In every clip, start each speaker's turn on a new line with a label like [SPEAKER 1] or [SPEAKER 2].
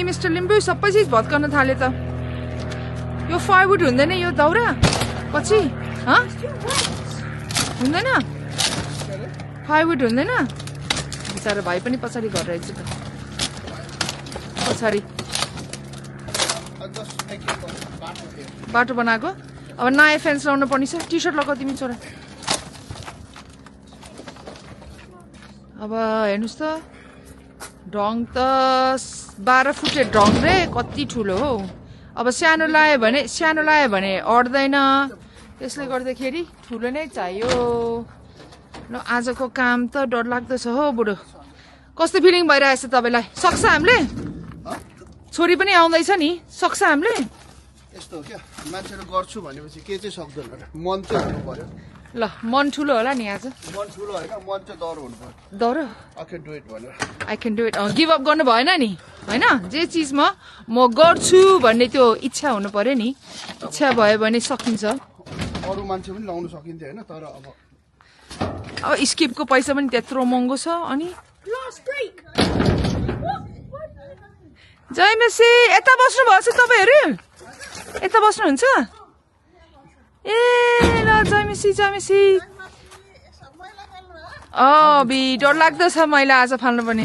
[SPEAKER 1] Mister Limbu सबै चिज भत्काउन थाले त यो फायरवुड हुँदैन यो दाउरा पछि हुँदैन फायरवुड हुँदैन बिचारा भाइ पनि पछाडि घर रहेछ त पछाडि बाटो बनाएको अब नयाँ फेन्स लाउनु पर्ने छ टी सर्ट लगाऊ तिमी छोरा अब हेर्नुहोस् त ढङ त 12 फुटे ढङ रे कति ठुलो हो अब सानो लायो भने अड्दैन त्यसले गर्दाखेरि ठुलो नै चाहियो ल आजको काम त डरलाग्दो छ हो बुढो कस्तो फिलिङ भइरहेछ तपाईलाई सक्छ हामीले छोरी पनि आउँदैछ नि सक्छ हामीले
[SPEAKER 2] यस्तो हो क्या मान्छेले गर्छु भनेपछि के चाहिँ सक्दैन मन चाहिँ हुनु पर्यो
[SPEAKER 1] ल मन ठुलो होला नि आज
[SPEAKER 2] मन ठुलो हैन मन चाहिँ डर हुनु पर्यो
[SPEAKER 1] डर
[SPEAKER 2] I can do it
[SPEAKER 1] give up गर्नु भएन नि हैन जे चिजमा म गर्छु भन्ने त्यो इच्छा हुनु पर्यो नि इच्छा भयो भने सकिन्छ
[SPEAKER 2] अरु मान्छे पनि लाउन सकिन्थ्यो हैन तर अब
[SPEAKER 1] स्किपको पैसा पनि त्यत्रो महँगो छ अनि जय मेसी यता बस्नु भएको छ तपाईहरु यता बस्नुहुन्छ ए ल जय मेसी बी डर लाग्दो छ मैला आज फाल्नु पर्ने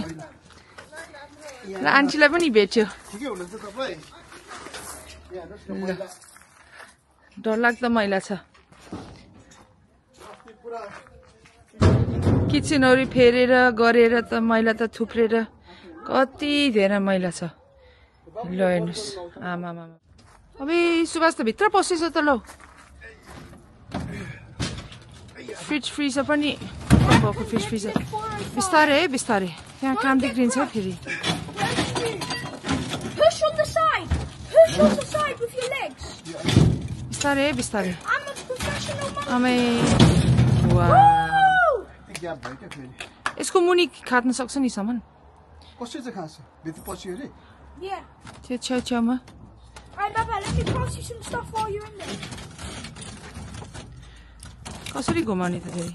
[SPEAKER 1] ल आन्टीलाई पनि भेट्यो
[SPEAKER 2] ठिकै हुनुहुन्छ तपाई
[SPEAKER 1] डर लाग्दो मैला छ किचनहरु फेरेर गरेर त मैला त थुप्रेर कति धेरै मैला छ ल हेर्नुस् आमा अबे सुभाष त भित्र पसेछ त ल फ्रिज फ्रिजर पनि भएको फ्रिज फ्रिजर बिस्तारै है बिस्तारै त्यहाँ काम देखिन्छ फेरि बिस्तारै है बिस्तारै आमै यसको मुनि खाट्न सक्छ नि सामान
[SPEAKER 2] कसरी चाहिँ खान्छ भित्र पछि अरे
[SPEAKER 1] त्यो छेउछेउमा कसरी घुमाउने त फेरि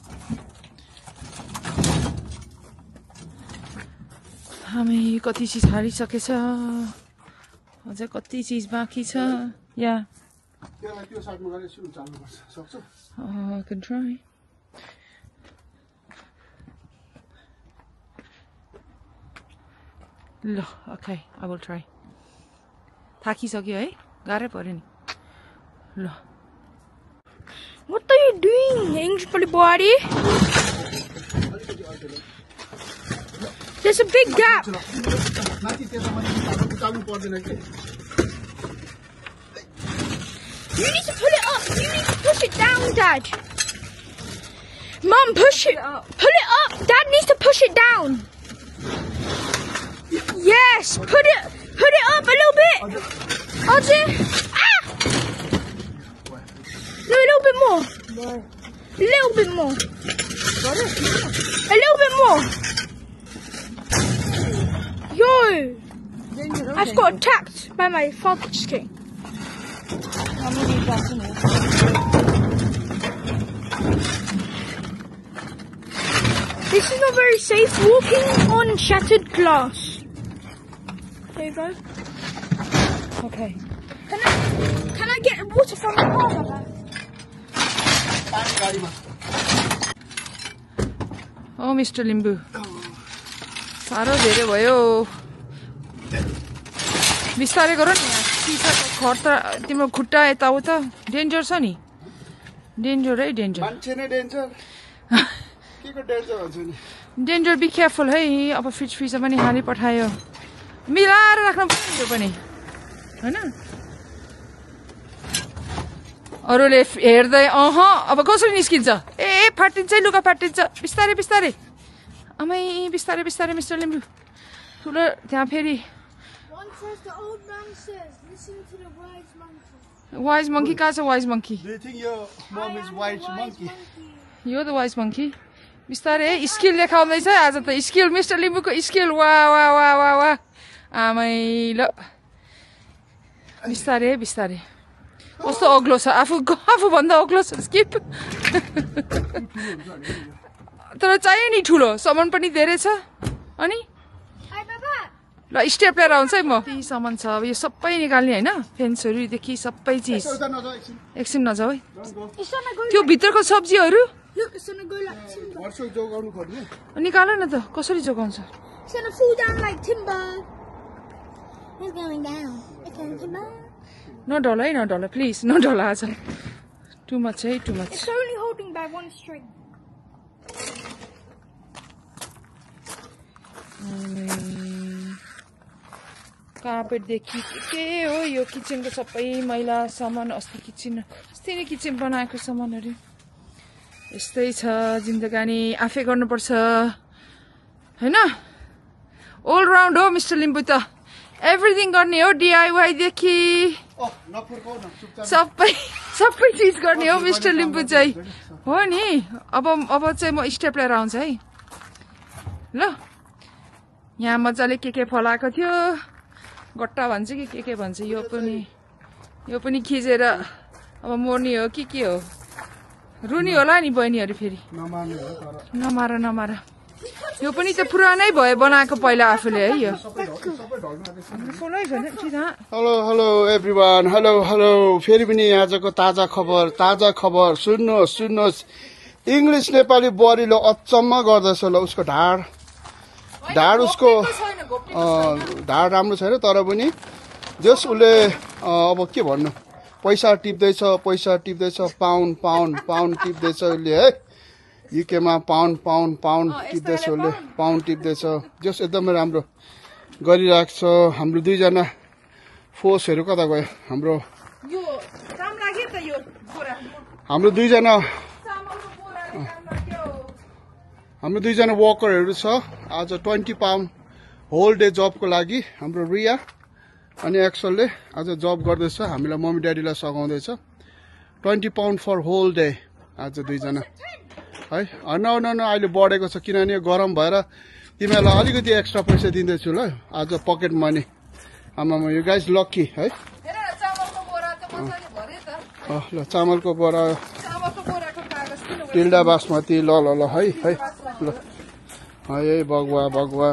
[SPEAKER 1] हामी कति चिज हालिसकेछ अझै कति चिज बाँकी छ या
[SPEAKER 2] त्यो साइडमा गएर सुरु चाल्नुपर्छ सक्छ
[SPEAKER 1] I can try. ल okay, I will try. थाकिसक्यो है गाह्रै पर्यो नि ल
[SPEAKER 3] What are you doing, Mr Buhari? There's a big gap. You need to pull it up. You need to push it down, Dad. Mom, push it up. Pull it up. Dad needs to push it down. Yes, put it up a little bit. Audrey. Ah! No, a little bit more. A little bit more. A little bit more. Yo! I've got attacked by my father's king. This is not very safe. Walking on shattered glass. There you go.
[SPEAKER 1] Okay.
[SPEAKER 3] Can I get water from the car?
[SPEAKER 1] Oh, Mr Limbu. साह्रो धेरै भयो बिस्तारै गर नि खर त तिम्रो खुट्टा यताउता डेन्जर छ नि डेन्जर है डेन्जर
[SPEAKER 2] मान्छे नै डेन्जर के को डेन्जर हुन्छ नि
[SPEAKER 1] डेन्जर बी केयरफुल है अब फ्रिज फ्रिजर पनि हाली पठायो मिलाएर राख्नु पर्यो पनि हैन अरूले हेर्दै अब कसरी निस्किन्छ ए फाटिन्छ लुगा फाटिन्छ बिस्तारै बिस्तारै अमै बिस्तारै बिस्तारै मिस्टर लिम्बू ठुलो त्यहाँ फेरि वाइज मंकी कहाँ छ वाइज मंकी यो त वाइज मंकी बिस्तारै स्किल देखाउँदैछ आज त स्किल मिस्टर लिम्बूको स्किल वा वा वा वा वा आमै ल बिस्तारै बिस्तारै कस्तो अग्लो छ आफूभन्दा अग्लो छ स्किप तर चाहियो नि ठुलो सामान पनि धेरै छ अनि ल स्टेप लिएर आउँछ है म त्यही सामान छ अब यो सबै निकाल्ने होइन फेन्सहरूदेखि सबै चिज एकछिन नजाऊ है त्यो भित्रको सब्जीहरू
[SPEAKER 3] Look, it's gonna go like timber.
[SPEAKER 2] वर्षौ जोगाउनु खोज्ने
[SPEAKER 1] निकाल न त कसरी जोगाउँछ
[SPEAKER 3] It's gonna fall down like timber. It's going down. It's going timber.
[SPEAKER 1] नडल है नडल प्लिज नडल आज टु मच है too much
[SPEAKER 3] It's only holding by one string.
[SPEAKER 1] कार्पेटदेखि के हो यो किचनको सबै मैला सामान अस्ति नै किचन बनाएको सामानहरू यस्तै छ जिन्दगानी आफै गर्नुपर्छ हैन ऑल राउन्ड हो मिस्टर लिम्बू त एभ्रिथिङ गर्ने हो DIY देखि सबै चिज गर्ने हो मिस्टर लिम्बू चाहिँ हो नि अब चाहिँ म स्टेप लिएर आउँछु है ल यहाँ मजाले के फलाएको थियो गट्टा भन्छ कि के भन्छ यो पनि खिचेर अब मोर्ने हो कि के हो रुनी होला नि बहिनीहरू फेरि नमार यो पनि त पुरानै भयो बनाएको पहिला आफूले है यो
[SPEAKER 2] हेलो एभ्रिवान हेलो फेरि पनि आजको ताजा खबर सुन्नुहोस् इङ्ग्लिस नेपाली बुहारीले अचम्म गर्दैछ ल उसको ढाड उसको ढाड राम्रो छैन तर पनि जस उसले अब के भन्नु पैसा टिप्दैछ पाउन्ड टिप्दैछ उसले है युकेमा पाउन्ड टिप्दैछ उसले पाउन्ड टिप्दैछ जस एकदमै राम्रो गरिरहेको छ हाम्रो दुईजना फोर्सहरू कता गयो हाम्रो दुईजना वर्करहरू छ आज 20 पाउन्ड होल डे जबको लागि हाम्रो रिया अनि एक्सलले आज जब गर्दैछ हामीलाई मम्मी ड्याडीलाई सघाउँदैछ 20 पाउन्ड फर होल डे आज दुईजना है न अहिले बढेको छ किनभने गरम भएर तिमीहरूलाई अलिकति एक्स्ट्रा पैसा दिँदैछु ल आज पकेट मनी आमामा यो गाइज लक्की है ल चामलको बोरा टिल्डा बासमती ल है ल है बगुवा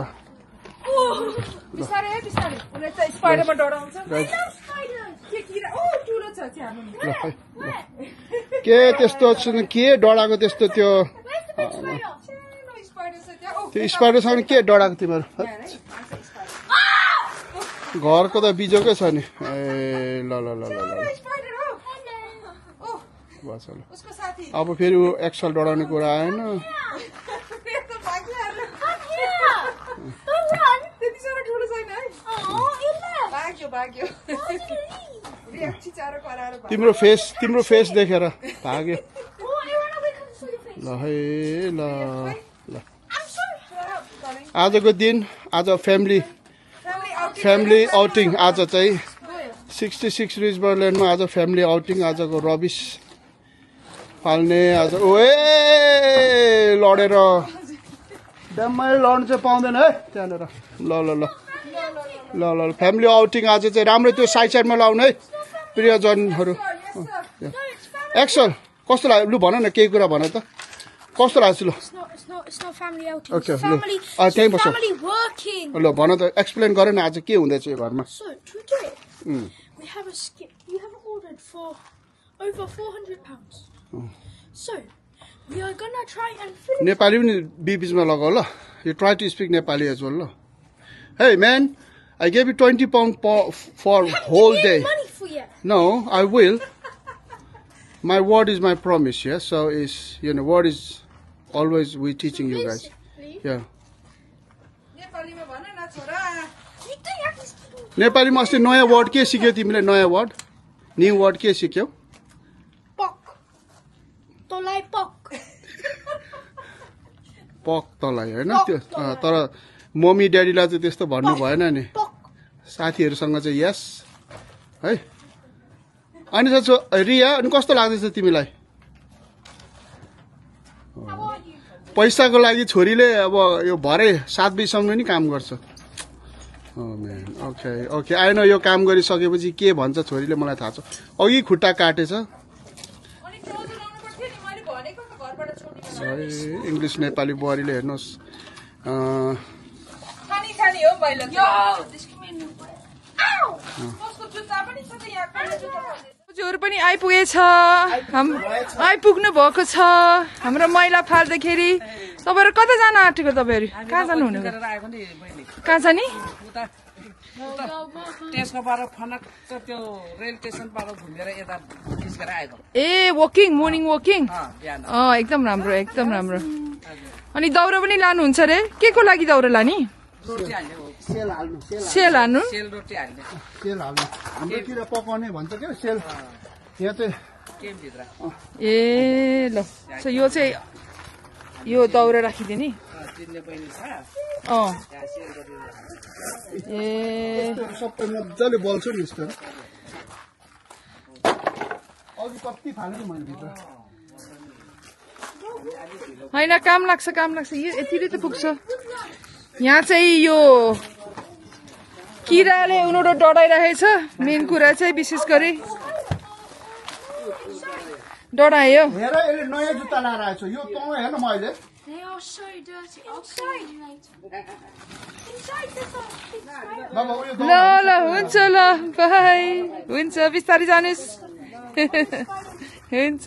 [SPEAKER 2] के त्यस्तो के डराएको त्यस्तो त्यो स्पाइडरसँग के डराएको तिमीहरू घरको त बिजोकै छ नि ए ल अब फेरि एक्सल डराउने कुरा आएन तिम्रो फेस देखेर भाग्यो ल है ल आजको दिन आज फ्यामिली आउटिङ आज चाहिँ 66 रिजबर्ल्यान्डमा आज फ्यामिली आउटिङ आजको रबिस फाल्ने आज लडेर ड्याममै लड्नु चाहिँ पाउँदैन है त्यहाँनिर ल फ्यामिली आउटिङ आज चाहिँ राम्रो त्यो साइडमा लाउनु है प्रियजनहरू एक्सल कस्तो लाग्यो लु भन न केही कुरा भन त कस्तो लाग्छ ल
[SPEAKER 3] It's not family outing.
[SPEAKER 2] Okay,
[SPEAKER 3] It's family working.
[SPEAKER 2] ल भन त एक्सप्लेन गर न आज के हुँदैछ यो घरमा
[SPEAKER 3] So today we have a skip. You have ordered for over £400. So we are gonna try and finish.
[SPEAKER 2] Nepali पनि बीचमा लगाऊ ल You try to speak Nepali as well, no? Hey man, I gave you 20 pounds for whole day.
[SPEAKER 3] Money for you.
[SPEAKER 2] No, I will. My word is my promise, yeah? So is, you know, word is always we teaching you guys. Yeah. नेपालीमा अस्ति नयाँ word के सिक्यौ तिमीले नयाँ word new word के सिक्यौ
[SPEAKER 3] पक तलाई पक
[SPEAKER 2] पक तलाई हैन त्यो तर मम्मी ड्याडीलाई चाहिँ त्यस्तो भन्नु भएन नि साथीहरुसँग चाहिँ यस है अनि त रिया अनि कस्तो लाग्दैछ तिमीलाई पैसाको लागि छोरीले अब यो भरे 7 बजेसम्म नि काम गर्छ Oh man, okay. I know यो काम गरिसकेपछि के भन्छ छोरीले मलाई थाहा छ अघि खुट्टा काटेछ इङ्ग्लिश नेपाली बुहारीले हेर्नुस्
[SPEAKER 1] खानी हो बोजूहरू पनि आइपुगेछ आइपुग्नु भएको छ हाम्रो मैला फाल्दाखेरि तपाईहरु कता जान आँटेको तपाईहरु कहाँ जानु हुने कहाँ जाने
[SPEAKER 4] त्यसको बारे फनक त्यो रेल स्टेसन बार घुमेर यता निस्केर आएको
[SPEAKER 1] ए वकिङ मर्निङ वकिङ एकदम राम्रो अनि दाउरा पनि लानुहुन्छ रे के को लागि दाउरा लानी सेल हाल्नु
[SPEAKER 2] हाम्रोतिर पकाउने भन्छ के सेल यहाँ चाहिँ
[SPEAKER 1] ए ल यो चाहिँ यो दाउरा राखिदिने ए
[SPEAKER 2] सबै मजाले बल्छ नि यस्तो अघि कति फालेको मैले भित्र
[SPEAKER 1] होइन काम लाग्छ यो यतिले त पुग्छ यहाँ चाहिँ यो किराले उनीहरू डढाइरहेछ मेन कुरा चाहिँ विशेष गरी डढायो
[SPEAKER 2] हेर यसले नयाँ जुत्ता लाएर आएछ यो तँ हेर्न मैले
[SPEAKER 3] They are so dirty. Outside. Inside there's a
[SPEAKER 1] ल हुन्छ ल बाई हुन्छ बिस्तारै जानुस् हुन्छ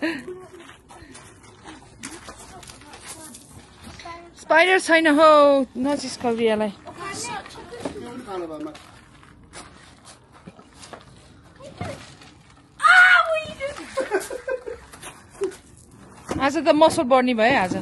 [SPEAKER 1] स्पाइडर छैन हो नजिस्काउ रियालाई आज त मसल बढ्ने भयो आज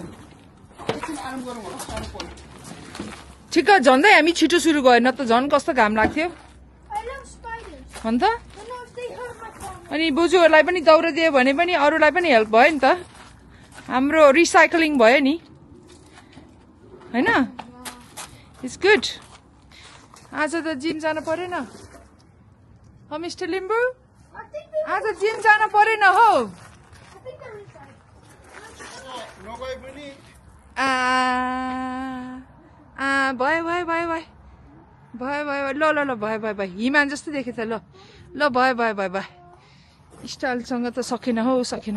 [SPEAKER 1] ठिक झन्डै हामी छिटो सुरु गयो न त झन् कस्तो घाम लाग्थ्यो अन्त अनि बोजूहरूलाई पनि दाउरा दियो भने पनि अरूलाई पनि हेल्प भयो नि त हाम्रो रिसाइक्लिङ भयो नि हैन इट्स गुड आज त जिम जान परेन हो मिस्टर लिम्बू आज जिम जान परेन हो भयो ल भयो हिमान जस्तो देखे त ल भयो स्टाइलसँग त सकेन हौ सकेन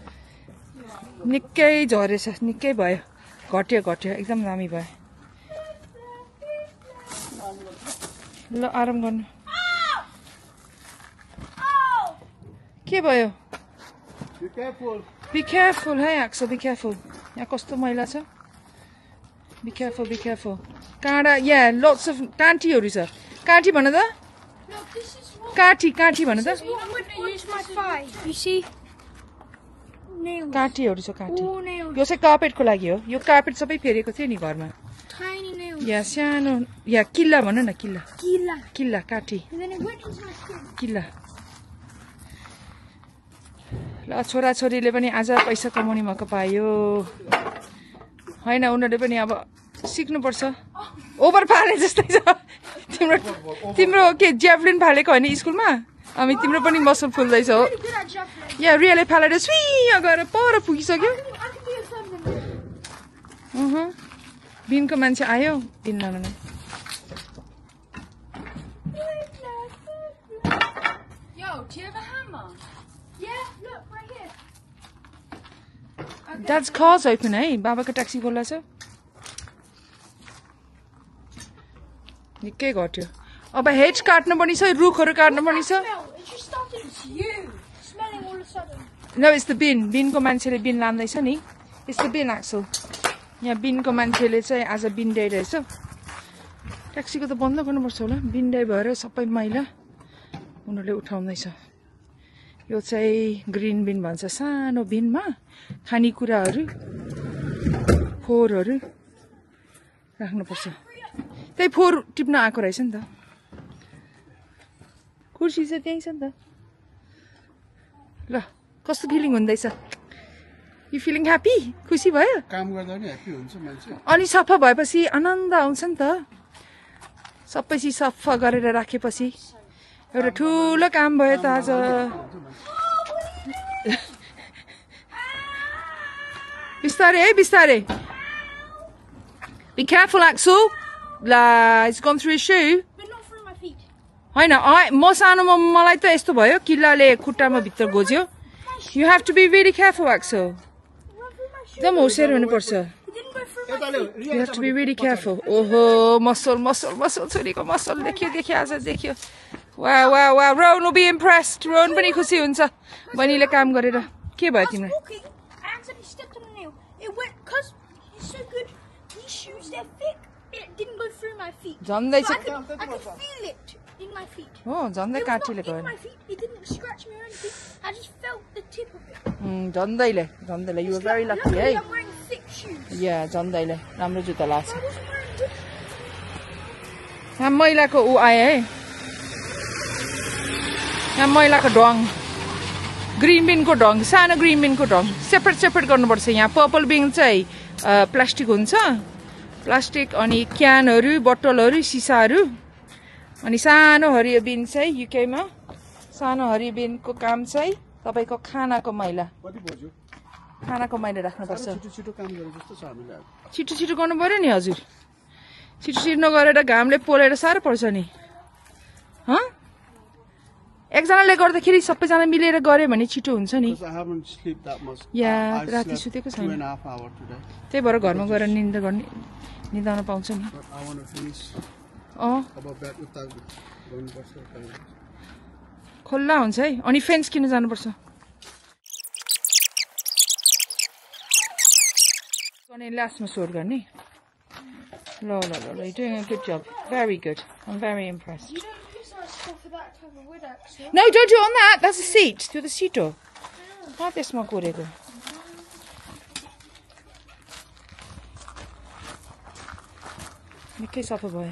[SPEAKER 1] निकै झरेछ निकै भयो घट्यो एकदम दामी भयो ल आराम गर्नु के भयो बी केयरफुल है आक्सो बी केयरफुल यहाँ कस्तो मैला छ बी केयरफुल काँडा यहाँ लोट्स अफ काँटीहरू छ काँटी भन त काँटी भन त काँटीहरू छ काँटी यो चाहिँ कार्पेटको लागि हो यो कार्पेट सबै फेरेको थियो नि घरमा यहाँ सानो यहाँ किल्ला भन न किल्ला काँटी किल्ला ल छोराछोरीले पनि आज पैसा कमाउने मौका पायो होइन उनीहरूले पनि अब सिक्नुपर्छ ओभर फाले जस्तै छ तिम्रो के ज्याभलिन फालेको होइन स्कुलमा अनि तिम्रो पनि मसल फुल्दैछ हो यहाँ रियले फालेर सुइँ गएर पर पुगिसक्यो बिनको मान्छे आयो बिन लानु Dad's car's open, है बाबाको ट्याक्सी खोला छ निकै घट्यो अब हेड काट्नु पनि छ रुखहरू काट्नु पनि छ No, it's the bin. बिनको मान्छेले बिन लान्दैछ नि It's the bin axle यहाँ बिनको मान्छेले चाहिँ आज बिन डे रहेछ ट्याक्सीको त बन्द गर्नुपर्छ होला बिन डे भएर सबै मैला उनीहरूले उठाउँदैछ यो चाहिँ ग्रीन बिन भन्छ सानो बिनमा खानेकुराहरू फोहोरहरू राख्नुपर्छ त्यही फोहोर टिप्न आएको रहेछ नि त कुर्सी चाहिँ त्यही छ नि त ल कस्तो फिलिङ हुँदैछ यु फिलिङ ह्याप्पी खुसी भयो
[SPEAKER 2] काम गर्दा नि ह्याप्पी हुन्छ मान्छे
[SPEAKER 1] अनि सफा भएपछि आनन्द आउँछ नि त सबै चिज सफा गरेर राखेपछि एउटा ठुलो काम भयो त आज बिस्तारै है बिस्तारै Be careful Axel It's gone through his shoe
[SPEAKER 3] But not through my feet.
[SPEAKER 1] होइन म सानोमा मलाई त यस्तो भयो किल्लाले खुट्टामा भित्र गोज्यो You have to be really careful Axel
[SPEAKER 3] It went through my shoe.
[SPEAKER 1] एकदम होसियार हुनुपर्छ
[SPEAKER 3] It didn't go through
[SPEAKER 1] You have to be really careful. Oh, muscle. छोरीको muscle देखियो आज देखियो. Wow. Rowan will be impressed. Rowan पनि खुसी हुन्छ. बहिनीले काम गरेर. के भयो तिम्रो?
[SPEAKER 3] I accidentally stepped on a nail. It went because he's so good. These shoes, they're thick. It didn't go through my feet.
[SPEAKER 1] झन्दै
[SPEAKER 3] So
[SPEAKER 1] छ.
[SPEAKER 3] I could feel it in my feet.
[SPEAKER 1] Oh, झन्दै
[SPEAKER 3] It was
[SPEAKER 1] काटीले
[SPEAKER 3] not in
[SPEAKER 1] गयो.
[SPEAKER 3] my feet. It didn't scratch me or anything. I just felt the tip of it.
[SPEAKER 1] झन्दैले. You were very lucky,
[SPEAKER 3] Luckily,
[SPEAKER 1] hey?
[SPEAKER 3] I'm wearing thick shoes.
[SPEAKER 1] Yeah, झन्दैले. राम्रो जुत्ता लाग्छ.
[SPEAKER 3] I wasn't wearing good.
[SPEAKER 1] यहाँ मैलाको उ आयो है. यहाँ मैलाको ढङ. Green बिनको ढङ, सानो green बिनको ढङ. Separate गर्नुपर्छ यहाँ. पर्पल बिन चाहिँ प्लास्टिक हुन्छ. प्लास्टिक अनि क्यानहरू, बोतलहरू, सिसाहरू. अनि सानो हरियो बिन चाहिँ युकेमा सानो हरियो बिनको काम चाहिँ तपाईको खानाको मैला. खानाको मैला राख्नुपर्छ. छिटो गर्नु पर्यो नि हजुर. छिटो नगरेर घामले पोलेर साह्रो पर्छ नि. एकजनाले गर्दाखेरि सबैजना मिलेर गरे भने छिटो हुन्छ नि. या राति सुतेको छैन. त्यही भएर घरमा गएर निदाउन पाउँछ नि. खुल्ला हुन्छ है. अनि फेन्स किन जानुपर्छ. अनि लास्टमा सोर गर्ने. ल you're doing a good job. Very good. I'm very impressed.
[SPEAKER 3] You don't use our stuff for that type of wood, actually.
[SPEAKER 1] No, don't do it on that. That's a seat. Do the seat door. How this my good ego. निकै सफा भयो.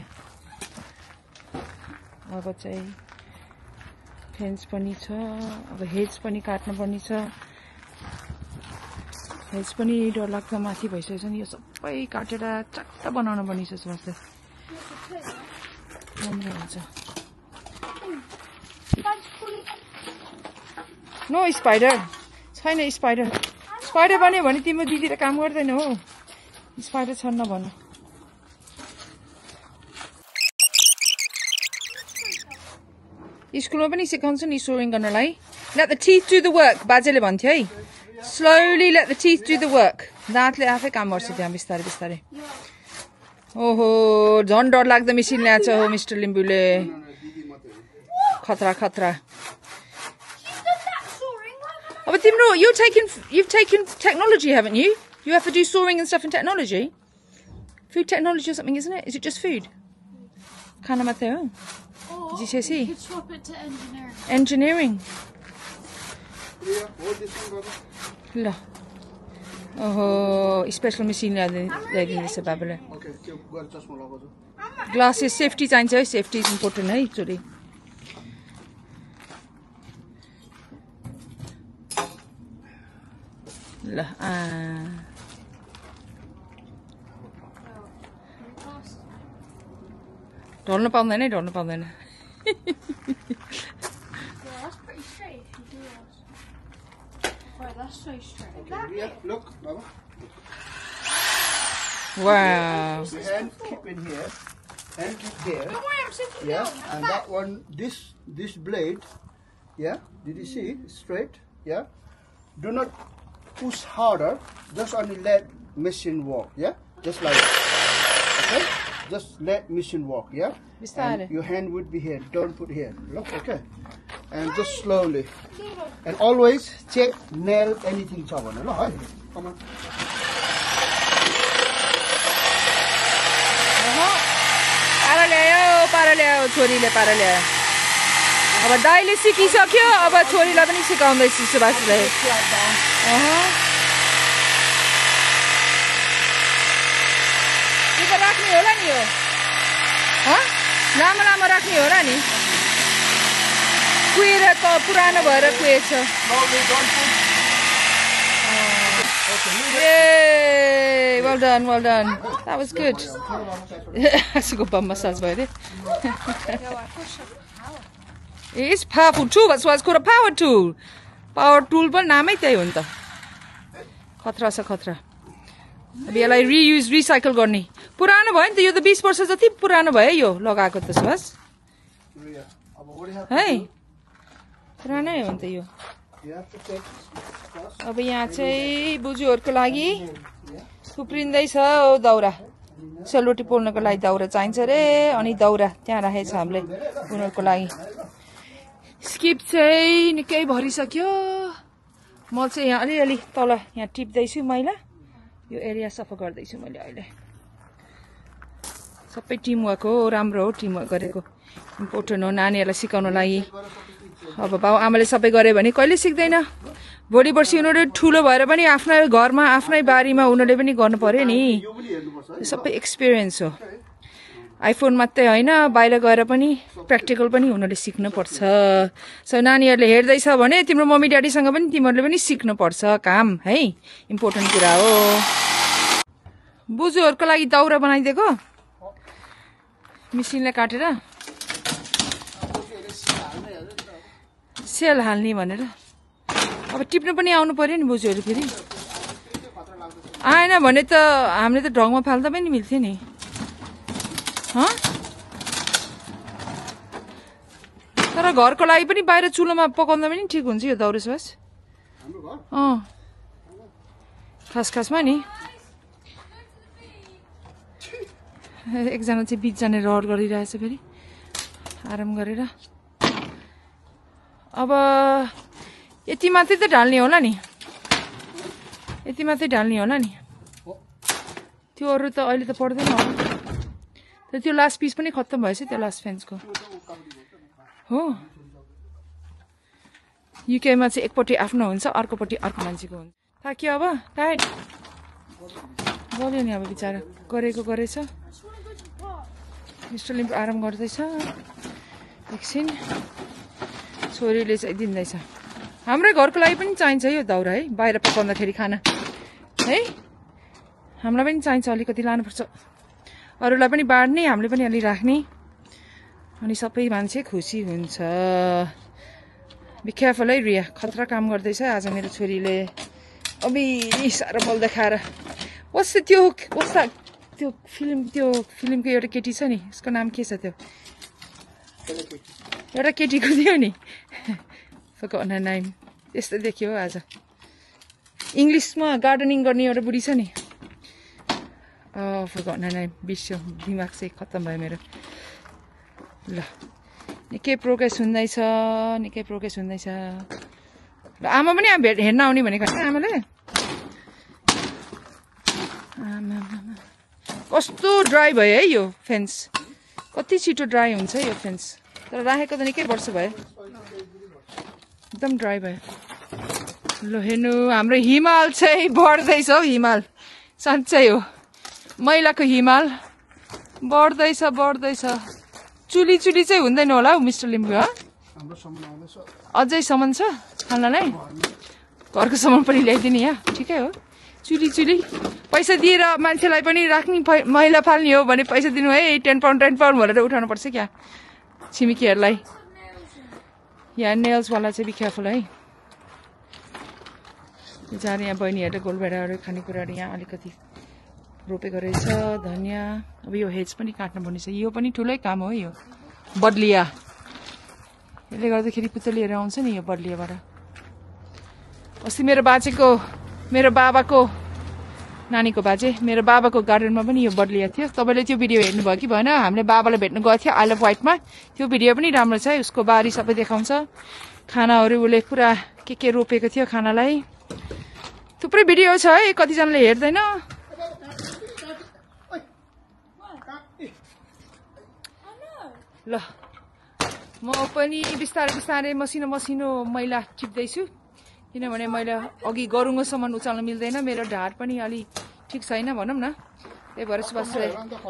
[SPEAKER 1] अब चाहिँ फेन्स पनि छ. अब has पनि काट्नु पर्ने छ. हेज पनि डर लाग्छ माथि भइसकेछ नि. यो सबै काटेर चट्टा बनाउनु पर्ने छ जस्तो. राम्रो हुन्छ. नो स्पाइडर छैन. स्पाइडर बन्यो भने तिम्रो दिदीले काम गर्दैन हो. स्पाइडर छन् नभन. स्कुलमा पनि सिकाउँछ नि सोरिङ गर्नलाई. Let the teeth do the work. बाजेले भन्थ्यो है. Slowly let the teeth do the work. दाँतले आफै काम गर्छ त्यहाँ बिस्तारै. ओहो झन् डर लाग्दो मेसिन ल्याएछ हो मिस्टर लिम्बुले. खतरा. अब तिम्रो you've taken technology, haven't you? You have to do sawing and stuff in technology. Food technology or something, isn't it? Is it just food? खाना मात्रै हो. GCSE.
[SPEAKER 3] You could swap it to engineering.
[SPEAKER 1] Engineering. ल. ओहो special machine ल्याइदिँदैछ बाबाले. Glasses safety चाहिन्छ है. Safety is important है छोरी. ल ढल्नु पाउँदैन.
[SPEAKER 3] Yeah, that's pretty straight if you do that. Right, that's so straight.
[SPEAKER 2] Look, Baba.
[SPEAKER 1] Wow.
[SPEAKER 2] The hand keep in here. Hand keep there.
[SPEAKER 3] Don't worry, I'm sitting
[SPEAKER 2] Yeah,
[SPEAKER 3] down.
[SPEAKER 2] and that one, this blade, yeah, did you see? Straight, yeah. Do not push harder. Just only let machine work, yeah. Just like that. Okay. Just let machine work, yeah. And your hand would be here. Don't put here. Look, okay. And just slowly. And always check nail anything. Come on.
[SPEAKER 1] पारा ल्यायो छोरीले पारा ल्यायो. अब दाइले सिकिसक्यो. अब छोरीलाई पनि सिकाउँदैछु सुभाषले. यो त राख्ने होला नि यो. लामो राख्ने होला नि. कुहेर त पुरानो भएर कुहेछ. Yay! Well done. That was good. That's a good bum massage, buddy. It is a powerful tool. That's why it's called a power tool. Power tool but नामै त्यही हो नि त. खतरा. अब यसलाई रियुज रिसाइकल गर्ने. पुरानो भयो नि त. यो त 20 वर्ष जति पुरानो भयो यो लगाएको त सुभाष. है पुरानै हो नि त यो. अब यहाँ चाहिँ बुजुहरूको लागि थुप्रिँदैछ हो दाउरा सेलरोटी पोल्नको लागि दाउरा चाहिन्छ रे अनि दाउरा त्यहाँ राखेको छ हामीले उनीहरूको लागि स्किप चाहिँ निकै भरिसक्यो म चाहिँ यहाँ अलिअलि तल यहाँ टिप्दैछु मैला यो एरिया सफा गर्दैछु मैले अहिले सबै टिमवर्क हो राम्रो हो टिमवर्क गरेको इम्पोर्टेन्ट हो नानीहरूलाई सिकाउन लागि अब बाउ आमाले सबै गरे भने कहिले सिक्दैन भोलि पर्सि उनीहरू ठुलो भएर पनि आफ्नै घरमा आफ्नै बारीमा उनीहरूले पनि गर्नु पर्यो नि सबै एक्सपिरियन्स हो आइफोन मात्रै होइन बाहिर गएर पनि प्र्याक्टिकल पनि उनीहरूले सिक्नुपर्छ सो नानीहरूले हेर्दैछ भने तिम्रो मम्मी ड्याडीसँग पनि तिमीहरूले पनि सिक्नुपर्छ काम है इम्पोर्टेन्ट कुरा हो बुजुहरूको लागि दाउरा बनाइदिएको मिसिनले काटेर सेल हाल्ने भनेर अब टिप्नु पनि आउनु पर्यो नि बुजुहरू फेरि आएन भने त हामीले त ढङ्गमा फाल्दा पनि मिल्थ्यो नि तर घरको लागि पनि बाहिर चुलोमा पकाउँदा पनि ठिक हुन्छ यो दाउरा सुवास खासमा नि एकजना चाहिँ बिच जाने रहर गरिरहेछ फेरि आराम गरेर अब यति मात्रै त ढाल्ने होला नि यति मात्रै ढाल्ने होला नि त्यो अरू त अहिले त पर्दैन होला तर त्यो लास्ट पिस पनि खत्तम भएछ त्यो लास्ट फेन्सको हो युकेमा चाहिँ एकपट्टि आफ्नो हुन्छ अर्कोपट्टि अर्को मान्छेको हुन्छ थाक्यो अब टाइट गऱ्यो नि अब बिचरा गरेको गरेछ मिस्टर लिम्बू आराम गर्दैछ एकछिन छोरीले चाहिँ दिँदैछ हाम्रै घरको लागि पनि चाहिन्छ यो दाउरा है बाहिर पकाउँदाखेरि खाना है हामीलाई पनि चाहिन्छ अलिकति लानुपर्छ अरूलाई पनि बाँड्ने हामीले पनि अलि राख्ने अनि सबै मान्छे खुसी हुन्छ बी केयरफुल है रिया खतरा काम गर्दैछ आज मेरो छोरीले अबि साह्रो बल देखाएर कस्तो त्यो फिल्मको एउटा केटी छ नि उसको नाम के छ त्यो एउटा केटीको थियो नि नाम त्यस्तो देखियो आज इङ्ग्लिसमा गार्डनिङ गर्ने एउटा बुढी छ नि नाम बिर्स्यो दिमाग चाहिँ खत्तम भयो मेरो ल निकै प्रोग्रेस हुँदैछ ल आमा पनि हेर्न आउने भनेको आमाले कस्तो ड्राई भयो है यो फेन्स कति छिटो ड्राई हुन्छ यो फेन्स तर राखेको त निकै वर्ष भयो एकदम ड्राई भयो ल हेर्नु हाम्रो हिमाल चाहिँ बढ्दैछ हौ हिमाल साँच्चै हो मैलाको हिमाल बढ्दैछ चुली चाहिँ हुँदैन होला हौ मिस्टर लिम्बू अझै सामान छ खानालाई घरको सामान पनि ल्याइदिने यहाँ ठिकै हो चुली पैसा दिएर मान्छेलाई पनि राख्ने मैला फाल्ने हो भने पैसा दिनु है 10 पाउन्ड भनेर उठाउनु पर्छ क्या छिमेकीहरूलाई यहाँ नेल्सवाला चाहिँ बी केयरफुल है बिचारा यहाँ बहिनीहरूले गोलभेडाहरू खानेकुराहरू यहाँ अलिकति रोपेको रहेछ धनियाँ अब यो हेज पनि काट्नु पर्ने छ यो पनि ठुलै काम हो यो बदलिया यसले गर्दाखेरि पुतलीहरू आउँछ नि यो बदलियाबाट अस्ति मेरो बाबाको नानीको बाजे मेरो बाबाको गार्डनमा पनि यो बदलिया थियो तपाईँले त्यो भिडियो हेर्नुभयो कि भएन हामीले बाबालाई भेट्नु गएको थियो आइल अफ व्हाइटमा त्यो भिडियो पनि राम्रो छ उसको बारी सबै देखाउँछ खानाहरू उसले पुरा के रोपेको थियो खानालाई थुप्रै भिडियो छ है कतिजनाले हेर्दैन ल म पनि बिस्तारै मसिनो मैला टिप्दैछु किनभने मैले अघि गरुङको सामान उचाल्न मिल्दैन मेरो ढाड पनि अलि ठिक छैन भनौँ न त्यही भएर सुभाषले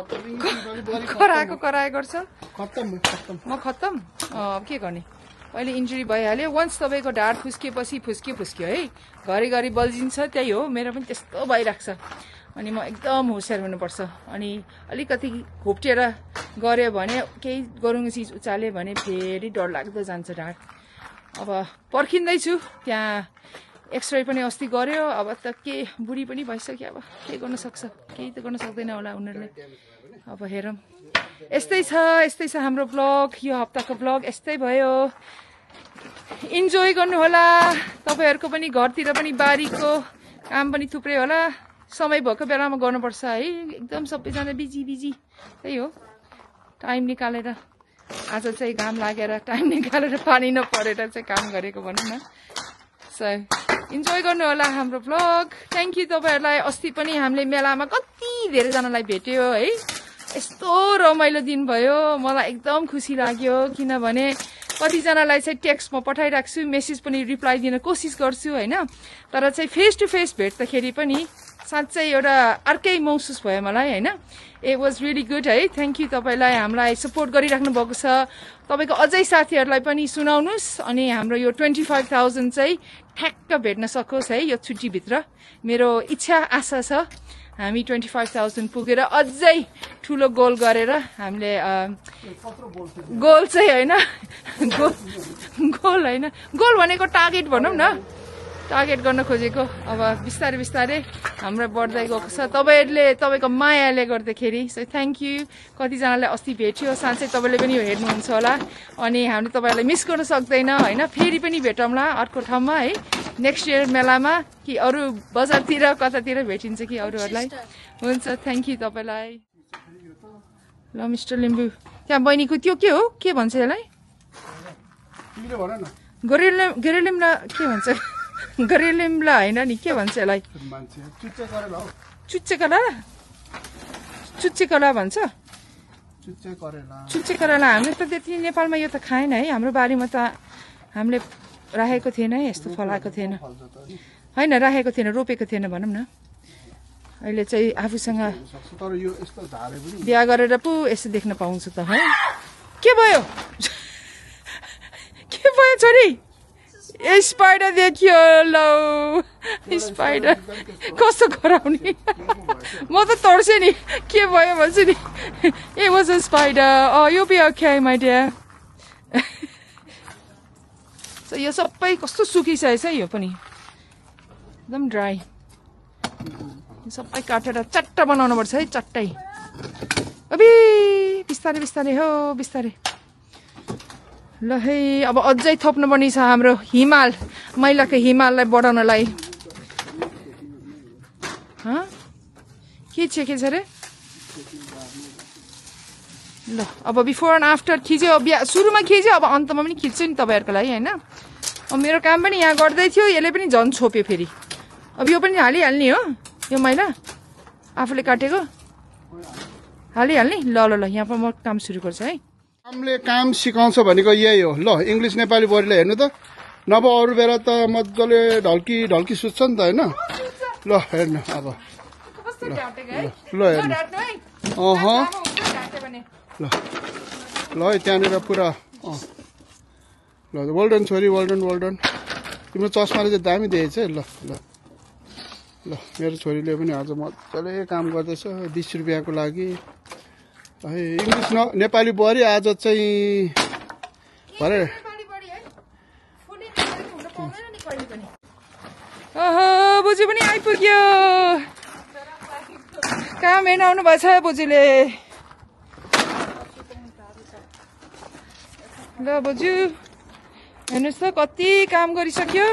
[SPEAKER 1] कराए गर्छ म खत्तम के गर्ने अहिले इन्जुरी भइहाल्यो वन्स तपाईँको ढाड फुस्किएपछि फुस्कियो है घरि बल्झिन्छ त्यही हो मेरो पनि त्यस्तो भइरहेको छ अनि म एकदम होसियार हुनुपर्छ अनि अलिकति घोप्टेर गऱ्यो भने केही गरुङ चिज उचाल्यो भने फेरि डर लाग्दो जान्छ ढाड अब पर्खिँदैछु त्यहाँ एक्सरे पनि अस्ति गर्यो अब त के बुढी पनि भइसक्यो अब के गर्न सक्छ केही त गर्न सक्दैन होला उनीहरूले अब हेरौँ यस्तै छ हाम्रो ब्लग यो हप्ताको ब्लग यस्तै भयो इन्जोय गर्नु होला तपाईहरुको पनि घरतिर पनि बारीको काम पनि थुप्रै होला समय भएको बेलामा गर्नुपर्छ है एकदम सबैजना बिजी बिजी त्यही हो टाइम निकालेर आज चाहिँ घाम लागेर टाइम निकालेर पानी नपरेर चाहिँ काम गरेको भनौं न सो इन्जोय गर्नु होला हाम्रो ब्लग थ्यांक यू तपाईहरुलाई अस्ति पनि हामीले मेलामा कति धेरै जनालाई भेट्यो है यस्तो रमाइलो दिन भयो मलाई एकदम खुसी लाग्यो किनभने कति जनालाई चाहिँ टेक्स्टमा पठाइराख्छु मेसेज पनि रिप्लाई दिन कोसिस गर्छु हैन तर चाहिँ फेस टु फेस भेट्दाखेरि पनि साच्चै एउटा अर्कै महसुस भयो मलाई हैन इट वाज रियली गुड है थ्यांक यू तपाईलाई हामीलाई सपोर्ट गरिराख्नु भएको छ तपाईको अझै साथीहरुलाई पनि सुनाउनुस् अनि हाम्रो यो 25000 चाहिँ ठ्याक्क भेट्न सकोस् है यो छुट्टी भित्र मेरो इच्छा आशा छ हामी 25000 पुगेर अझै ठुलो गोल गरेर हामीले गोल चाहिँ हैन गोल हैन गोल भनेको टार्गेट भनौं न टार्गेट गर्न खोजेको अब बिस्तारै बिस्तारै हाम्रो बढ्दै गएको छ तपाईहरुले तपाईको मायाले गर्दाखेरि सो थ्यांक यू कति जनाले अस्ति भेट्यो साँच्चै तपाईले पनि हेर्नुहुन्छ होला अनि हामीले तपाईहरुलाई मिस गर्न सक्दैन हैन फेरि पनि भेटौँला अर्को ठाउँमा है नेक्स्ट इयर मेलामा कि अरु बजारतिर कतातिर भेटिन्छ कि अरूहरुलाई हुन्छ थ्यांक यू तपाईलाई ल मिस्टर लिम्बू त्यहाँ बहिनीको त्यो के हो के भन्छ यसलाई
[SPEAKER 2] तिमीले भन न
[SPEAKER 1] गरेलिमला के भन्छ गरेलिमला हैन नि के भन्छ यसलाई
[SPEAKER 2] मान्छे चुच्चे करेला हो
[SPEAKER 1] चुच्चे कला भन्छ
[SPEAKER 2] चुच्चे
[SPEAKER 1] करेला हामीले त त्यति नेपालमा यो त खाएन है हाम्रो बारीमा त हामीले राखेको थिएन है यस्तो फलाएको थिएन हैन राखेको थिएन रोपेको थिएन भनौं न अहिले चाहिँ आफूसँग
[SPEAKER 2] तर यो यस्तो झारे पनि
[SPEAKER 1] बिहा गरेर पो यसो देख्न पाउँछु त है के भयो छोरी ए स्पाइडर देखियो लौ स्पाइडर कस्तो गराउने म त तर्से नि के भयो भन्छु नि ए was a spider you be okay my dear यो सबै कस्तो सुकिसकेछ है यो पनि एकदम ड्राई सबै काटेर चट्टा बनाउनु पर्छ है चट्टै अबे बिस्तारै बिस्तारै हो बिस्तारै ल है अब अझै थप्नु पर्ने छ हाम्रो हिमाल मैलाको हिमाललाई बढाउनलाई के छ रे ल अब बिफोर एन्ड आफ्टर खिच्यो सुरुमा खिच्यो अब अन्तमा पनि खिच्छु नि तपाईहरुको लागि हैन अब मेरो काम पनि यहाँ गर्दै थियो यसले पनि झन् छोप्यो फेरि अब यो पनि हालिहाल्ने हो यो मैला आफूले काटेको हालिहाल्ने ल ल ल यहाँ पनि म काम सुरु गर्छु है
[SPEAKER 2] कामले काम सिकाउँछ भनेको यही हो ल इंग्लिश नेपाली बोलीले हेर्नु त नभए अरू बेला त मजाले ढल्की ढल्की सुत्छ नि त हैन ल हेर्नु अब ल हेर्नु ल है त्यहाँनिर पुरा ल वेल्डन छोरी वेल्डन तिम्रो चस्माले चाहिँ दामी देखेछ है ल ल ल मेरो छोरीले पनि आज मजाले काम गर्दैछ 20 रुपियाँको लागि है इंग्लिश नेपाली बुहारी आज चाहिँ भरे
[SPEAKER 1] ओहो बुझी पनि आइपुग्यो काम हेर्न आउनु भएको छ बुझीले ल बुझु हेर्नुहोस् त कति काम गरिसक्यो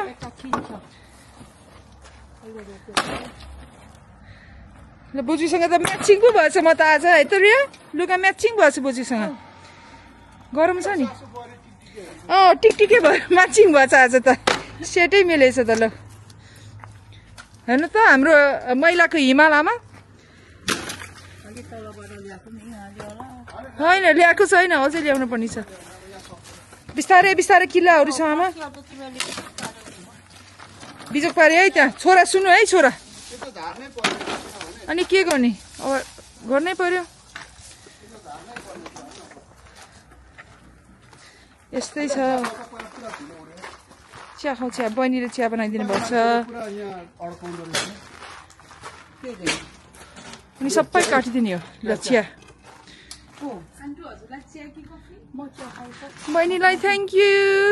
[SPEAKER 1] ल बुझुसँग त म्याचिङ पो भएछ म त आज है त रिया लुगा म्याचिङ भएछ बुझुसँग गरम छ नि टिकटिकै भयो म्याचिङ भएछ आज त सेटै मिलेछ त ल हेर्नु त हाम्रो मैलाको हिमालयमा होइन ल्याएको छैन अझै ल्याउनु पर्ने छ बिस्तारै बिस्तारै किल्लाहरूसँग बिजोक पारे है त्यहाँ छोरा सुन्नु है छोरा अनि के गर्ने अब गर्नै पर्यो यस्तै छ चिया खाऊ चिया बहिनीले चिया बनाइदिनु भएको छ अनि सबै काटिदिने हो ल चिया बहिनीलाई थ्याङ्क यू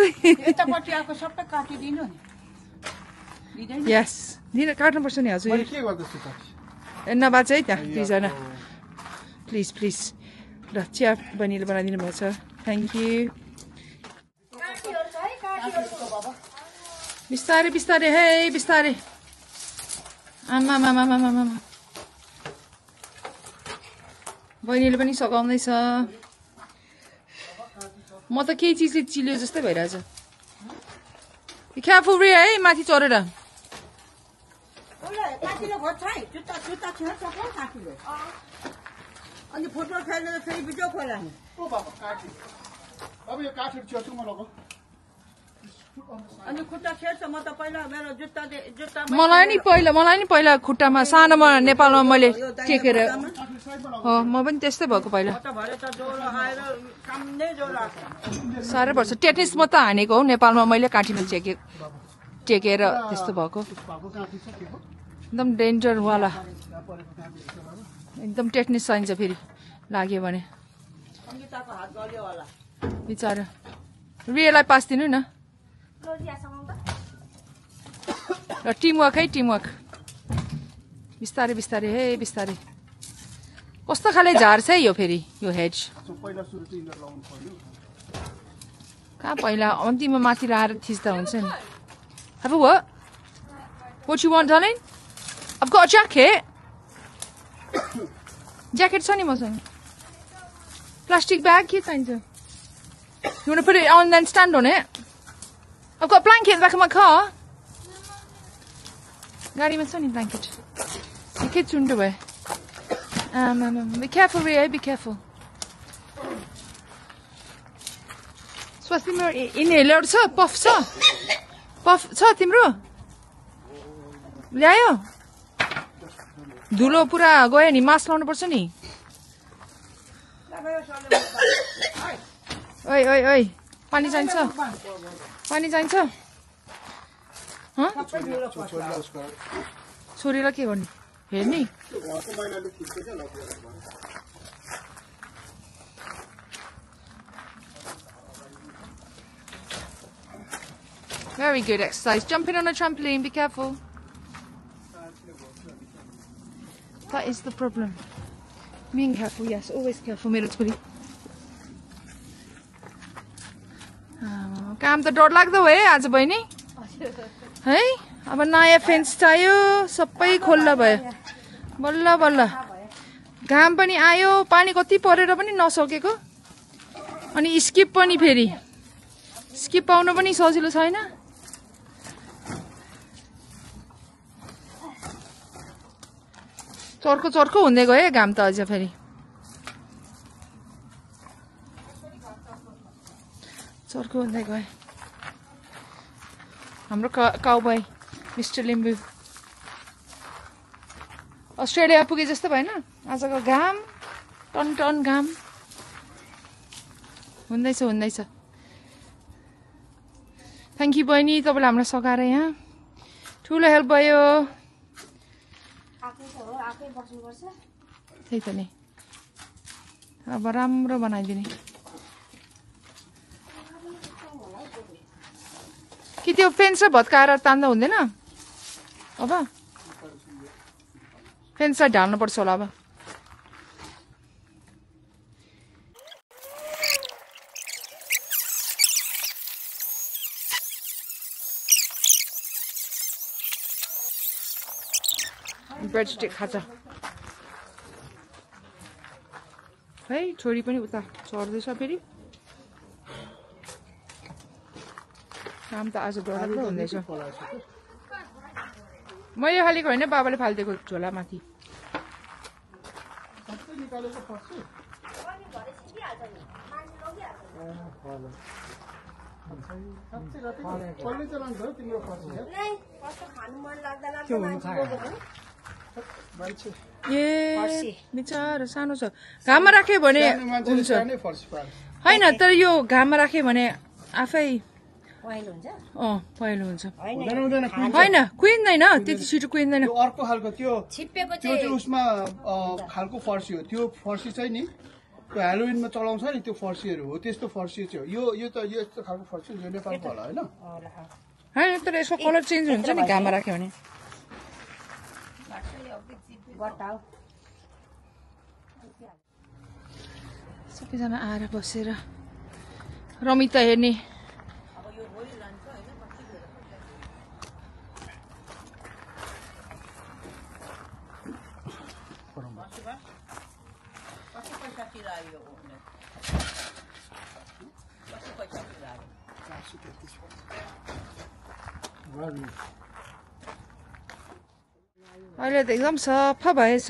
[SPEAKER 1] यस दिन काट्नुपर्छ नि हजुर नभए चाहिँ त्यहाँ दुईजना प्लिज प्लिज ल चिया बहिनीले बनाइदिनु भएको छ थ्याङ्क यू बिस्तारै बिस्तारै हे बिस्तारै आमा मामा मामा मामा बहिनीले पनि सघाउँदैछ म त केही चिजले चिल्यो जस्तै भइरहेछ क्याफु रे है माथि चढेर
[SPEAKER 5] अनि फोटो खेलेर फेरि भिडियो खोलाने
[SPEAKER 2] ओ बाबा काठी अब यो काठहरु छेउमा लग
[SPEAKER 5] अनि खुट्टा खेल्छ म त पहिला मेरो जुत्ता
[SPEAKER 1] मलाई नि पहिला खुट्टामा सानोमा नेपालमा मैले टेकेर हो म पनि त्यस्तै भएको पहिला
[SPEAKER 5] भरे त ज्वरो आएर काम नै ज्वरो आएको
[SPEAKER 1] साह्रै पर्छ टेटनिस म त हानेको हौ नेपालमा मैले काठीमा टेकेर त्यस्तो भएको एकदम डेन्जरवाला एकदम टेटनिस चाहिन्छ फेरि लाग्यो भने
[SPEAKER 5] सङ्गीताको हात गल्यो होला
[SPEAKER 1] बिचारा रियालाई पास दिनु न र टिमवर्क है टिमवर्क बिस्तारै बिस्तारै हे बिस्तारै कस्तो खाले झार्छ है यो फेरि यो हेड कहाँ पहिला अन्तिममा माथि लाएर थिच्दा हुन्छ नि अब हो What you want, darling? I've got a jacket. Jacket छ नि मसँग Plastic bag के चाहिन्छ You want to put it on and then stand on it? I've got a blanket in the back of my car. गाडीमा छ नि blanket. The kids are underwear. Be careful, Rio. Be careful. Swasti तिम्रो inhaler छ puff छ puff छ तिम्रो ल्यायो धुलो पुरा गयो नि मास्क लाउनु पर्छ नि ओइ ओइ ओइ पानी चाहिन्छ छोरीलाई के गर्ने हेर्ने Very good exercise. Jumping on a trampoline, be careful. That is the problem. Being careful, yes, always careful. मेरो छोरी काम त डर लाग्दो भयो आज बहिनी है अब नयाँ फेन्स चाहियो सबै खोल्ला भयो बल्ल बल्ल घाम पनि आयो पानी कति परेर पनि नसकेको अनि स्किप पनि फेरि स्किप पाउन पनि सजिलो छैन चर्को हुँदै गयो घाम त अझ फेरि चर्को हुँदै गयो हाम्रो काउबॉय मिस्टर लिम्बू अस्ट्रेलिया पुगे जस्तो भएन आजको घाम टन टन घाम हुँदैछ थ्याङ्क यू बहिनी तपाईँले हामीलाई सघाएर यहाँ ठुलो हेल्प भयो त्यही त नि अब राम्रो बनाइदिने कि त्यो फेन्स भत्काएर तान्दा हुँदैन अब फेन्सलाई ढाल्नु पर्छ होला अब ब्रेड स्टिक खान्छ है छोरी पनि उता चढ्दैछ फेरि काम त आज डरलाग्दो हुँदैछ मैले हालेको होइन बाबाले फालिदिएको झोला माथि ए बिचारा सानो छ घाममा राख्यो भने हुन्छ होइन तर यो घाममा राख्यो भने आफै पहेँलो हुन्छ होइन कुहिँदैन त्यति छिटो कुहिँदैन
[SPEAKER 2] अर्को खालको त्यो चाहिँ उसमा खालको फर्सी हो त्यो फर्सी चाहिँ नि त्यो हेलोविनमा चलाउँछ नि त्यो फर्सीहरू हो त्यस्तो फर्सी चाहिँ हो यो त यस्तो खालको फर्सी यो नेपालको होला होइन
[SPEAKER 1] तर यसको कलर चेन्ज हुन्छ नि घाममा राख्यो भने सबैजना आएर बसेर रमिता हेर्ने
[SPEAKER 5] किरायो उसले कति पैसा किरायो
[SPEAKER 2] 433
[SPEAKER 1] अहिले त एकदम सफा भएछ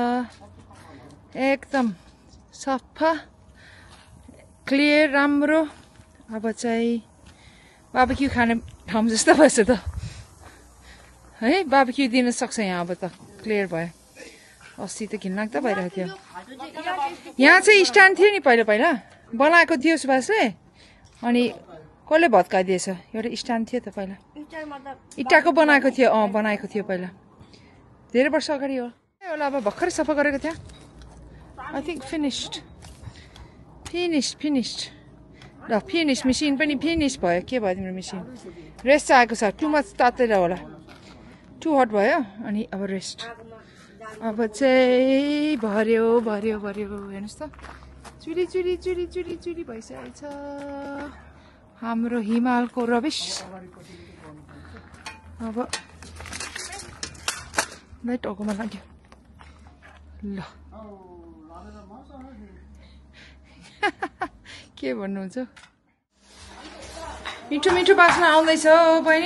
[SPEAKER 1] एकदम सफा क्लियर राम्रो अब चाहिँ बाबेक्यू खाने ठाउँ जस्तो भएछ त है बाबेक्यू दिन सक्छ यहाँ अब त क्लियर भयो अस्ति त घिनलाग्दो भइरहेको थियो यहाँ चाहिँ स्ट्यान्ड थियो नि पहिला पहिला बनाएको थियो सुभाषले अनि कसले भत्काइदिएछ एउटा स्ट्यान्ड थियो त पहिला इँटाको बनाएको थियो बनाएको थियो पहिला धेरै वर्ष अगाडि हो होला अब भर्खरै सफा गरेको थियो आई थिङ्क फिनिस्ड ल फिनिस मेसिन पनि फिनिस भयो के भयो तिम्रो मेसिन रेस्ट आएको छ टु मच तातेर होला टु हट भयो अनि अब रेस्ट अब चाहिँ भर्यो हेर्नुहोस् त चुरी भइसकेको छ हाम्रो हिमालको रबिस अब टाउकोमा लाग्यो ल के भन्नुहुन्छ मिठो मिठो बास्ना आउँदैछ बहिनी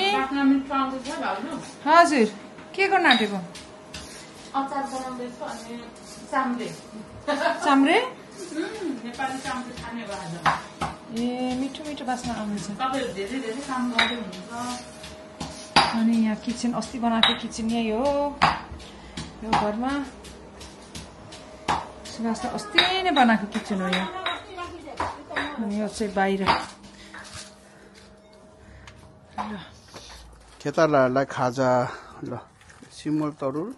[SPEAKER 1] हजुर के गर्न आँटेको
[SPEAKER 4] अचार बनाउँदैछु अनि चाम्रे
[SPEAKER 1] चाम्रे
[SPEAKER 4] नेपाली चाम्रे खाने भएर
[SPEAKER 1] ए मिठो मिठो बास्ना आउँदैछ
[SPEAKER 4] तपाईँहरू धेरै धेरै काम गर्दै हुनुहुन्छ
[SPEAKER 1] अनि यहाँ किचन अस्ति बनाएको किचन यही हो यो घरमा सुभाष त अस्ति नै बनाएको किचन हो यो अनि यो चाहिँ बाहिर
[SPEAKER 2] खेतालाहरूलाई खाजा ल सिमल तरुल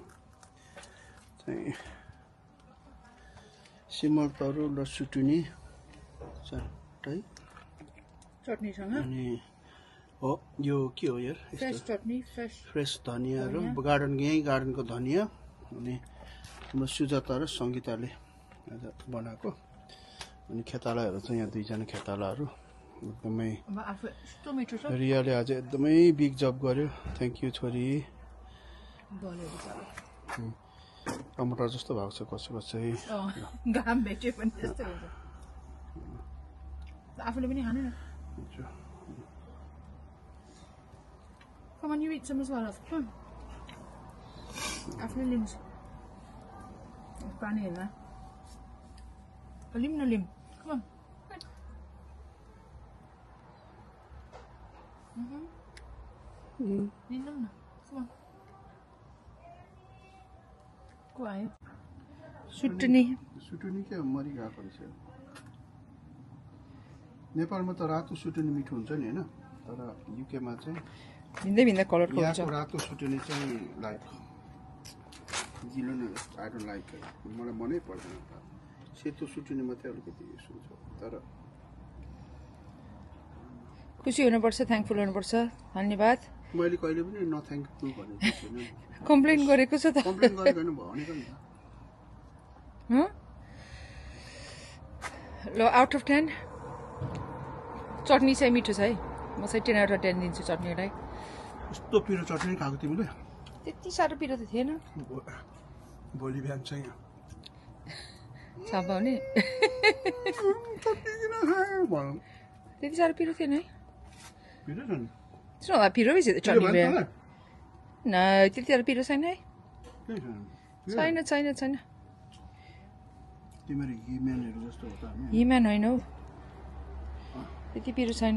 [SPEAKER 2] र सुटुनी चट्टै
[SPEAKER 1] चटनीसँग
[SPEAKER 2] अनि हो यो के हो यार
[SPEAKER 1] फ्रेस चटनी
[SPEAKER 2] फ्रेस धनियाँहरू यहीँ गार्डनको धनियाँ अनि म सुजाता र सङ्गीताले आज बनाएको अनि खेतालाहरू चाहिँ यहाँ दुईजना खेतालाहरू एकदमै रियाले आज एकदमै बिग जब गर्यो थ्याङ्क यू छोरी टमाटर जस्तो भएको छ कसैको चाहिँ
[SPEAKER 1] घाम भेट्यो पनि त्यस्तै हुन्छ आफूले पनि खानु न Come on, you eat some as well. Come on. After limbs. Pani in there. A limb, no limb. Come on. Come on. Quiet. Sutuni.
[SPEAKER 2] सुटुनी के मरि गएको रहेछ नेपालमा त रातो सुटुनी मिठो हुन्छ नि हैन तर युकेमा चाहिँ
[SPEAKER 1] भिन्दै कलरको हुन्छ
[SPEAKER 2] यहाँको रातो सुटुनी चाहिँ लाइक गिलो न आई डोन्ट लाइक मलाई मनै पर्दैन सेतो सुटुनी मात्रै अलिकति युज हुन्छ तर
[SPEAKER 1] खुसी हुनुपर्छ थ्याङ्कफुल हुनुपर्छ धन्यवाद
[SPEAKER 2] मैले कहिले पनि न थ्याङ्कफुल भनेको छैन
[SPEAKER 1] कम्प्लेन गरेको छ त
[SPEAKER 2] कम्प्लेन गरेको हैन भनेको नि
[SPEAKER 1] ल आउट अफ 10 चटनी चाहिँ मिठो छ है म चाहिँ 10 आउट अफ 10 दिन्छु चटनीलाई
[SPEAKER 2] कस्तो पिरो चटनी खाएको तिमीले
[SPEAKER 1] त्यति साह्रो पिरो त थिएन
[SPEAKER 2] भोलि बिहान चाहिँ
[SPEAKER 1] साबाउने त्यति साह्रो पिरो थिएन है
[SPEAKER 2] पिरो छैन
[SPEAKER 1] सुन पिरो बेसी चटनी न त्यति साह्रो पिरो छैन है छैन
[SPEAKER 2] तिमीहरू हिम्यानहरू जस्तो हो त
[SPEAKER 1] हिम्यान होइन हौ त्यति पिरो छैन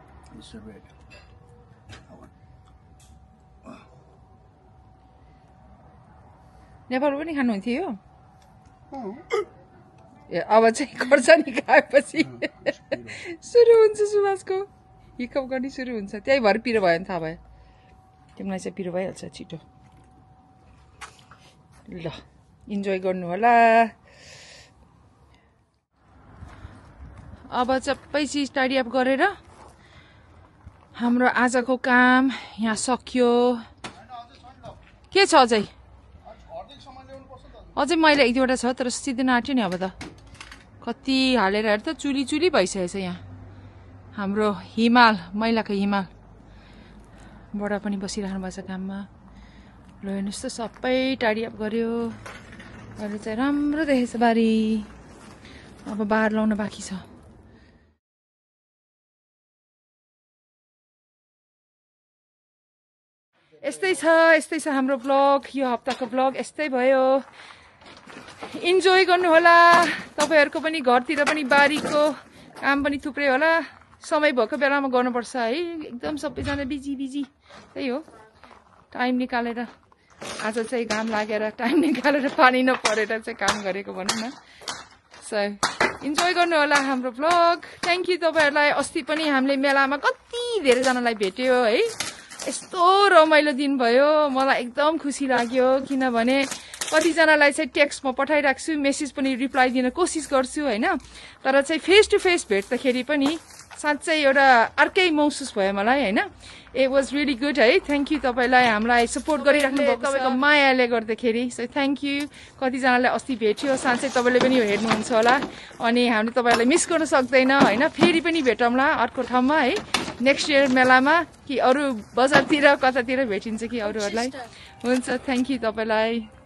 [SPEAKER 1] नेपालमा पनि खानुहुन्थ्यो यो ए अब चाहिँ खर्सानी खाएपछि सुरु हुन्छ सुभाषको हिकअप गर्ने सुरु हुन्छ त्यही भएर पिरो भयो भने थाहा भयो तिमीलाई चाहिँ पिरो भइहाल्छ छिटो ल इन्जोय गर्नु होला अब सबै चिज टाइडी अप गरेर हाम्रो आजको काम यहाँ सकियो के छ अझै मैले एक दुईवटा छ तर सिद्धिन आँट्यो नि अब त कति हालेर हेर त चुली भइसकेछ यहाँ हाम्रो हिमाल मैलाको हिमाल बडा पनि बसिराख्नु भएको छ काममा ल हेर्नुहोस् त सबै टाडी अप गर्यो अहिले चाहिँ राम्रो देखेछ बारी अब बार लाउन बाँकी छ। यस्तै छ हाम्रो ब्लग। यो हप्ताको ब्लग यस्तै भयो। इन्जोय गर्नु होला। तपाईहरुको पनि घरतिर पनि बारीको काम पनि थुप्रै होला। समय भएको बेलामा गर्नुपर्छ है। एकदम सबैजना बिजी त्यही हो। टाइम निकालेर आज चाहिँ घाम लागेर टाइम निकालेर पानी नपरेर चाहिँ काम गरेको भनौँ न। सो इन्जोय गर्नु होला हाम्रो ब्लग। थ्याङ्क यू तपाईहरुलाई। अस्ति पनि हामीले मेलामा कति धेरै जनालाई भेट्यो है। यस्तो रमाइलो दिन भयो। मलाई एकदम खुसी लाग्यो किनभने कतिजनालाई चाहिँ टेक्स्ट म पठाइराख्छु, मेसेज पनि रिप्लाई दिन कोसिस गर्छु हैन। तर चाहिँ फेस टु फेस भेट्दाखेरि पनि साँच्चै एउटा अर्कै महसुस भयो मलाई हैन। इट वाज रियली गुड है। थ्याङ्क यू तपाईलाई हामीलाई सपोर्ट गरिराख्नु भएको तपाईको मायाले गर्दाखेरि। So thank you. कतिजनालाई अस्ति भेट्यो, साँच्चै तपाईले पनि हेर्नुहुन्छ होला। अनि हामीले तपाईलाई मिस गर्न सक्दैन हैन। फेरि पनि भेटौँला अर्को ठाउँमा है। नेक्स्ट इयर मेलामा कि अरू बजारतिर कतातिर भेटिन्छ कि अरूहरूलाई। हुन्छ थ्याङ्क यू तपाईलाई।